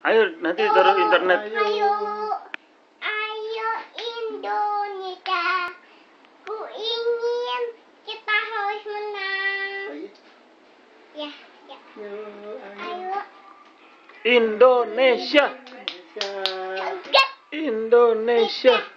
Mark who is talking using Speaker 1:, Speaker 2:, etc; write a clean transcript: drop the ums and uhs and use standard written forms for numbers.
Speaker 1: Ayo nanti taruh internet.
Speaker 2: Ayo Indonesia, ku ingin kita harus menang. Ya. Ayo
Speaker 1: Indonesia. Indonesia.